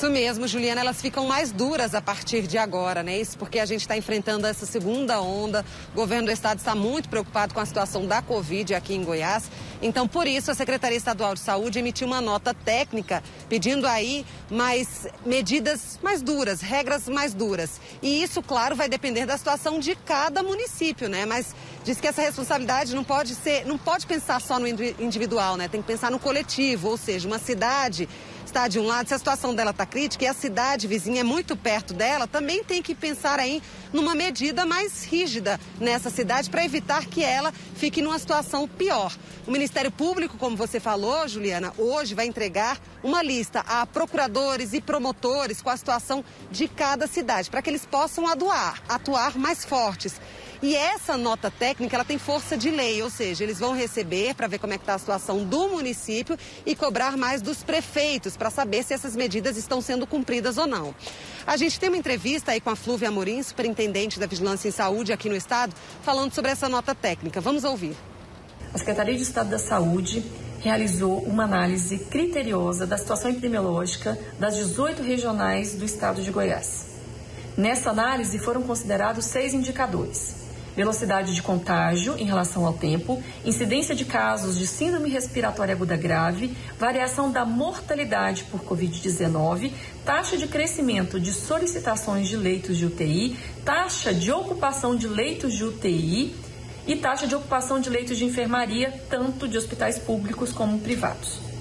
Isso mesmo, Juliana, elas ficam mais duras a partir de agora, né? Isso porque a gente está enfrentando essa segunda onda. O governo do estado está muito preocupado com a situação da Covid aqui em Goiás. Então, por isso, a Secretaria Estadual de Saúde emitiu uma nota técnica pedindo aí mais medidas mais duras, regras mais duras. E isso, claro, vai depender da situação de cada município, né? Mas diz que essa responsabilidade não pode pensar só no individual, né? Tem que pensar no coletivo, ou seja, uma cidade está de um lado, se a situação dela está crítica e a cidade vizinha é muito perto dela, também tem que pensar aí numa medida mais rígida nessa cidade para evitar que ela fique numa situação pior. O Ministério Público, como você falou, Juliana, hoje vai entregar uma lista a procuradores e promotores com a situação de cada cidade, para que eles possam atuar mais fortes. E essa nota técnica, ela tem força de lei, ou seja, eles vão receber para ver como é que está a situação do município e cobrar mais dos prefeitos para saber se essas medidas estão sendo cumpridas ou não. A gente tem uma entrevista aí com a Flúvia Amorim, superintendente da Vigilância em Saúde aqui no estado, falando sobre essa nota técnica. Vamos ouvir. A Secretaria de Estado da Saúde realizou uma análise criteriosa da situação epidemiológica das 18 regionais do estado de Goiás. Nessa análise foram considerados 6 indicadores: velocidade de contágio em relação ao tempo, incidência de casos de síndrome respiratória aguda grave, variação da mortalidade por Covid-19, taxa de crescimento de solicitações de leitos de UTI, taxa de ocupação de leitos de UTI e taxa de ocupação de leitos de enfermaria, tanto de hospitais públicos como privados.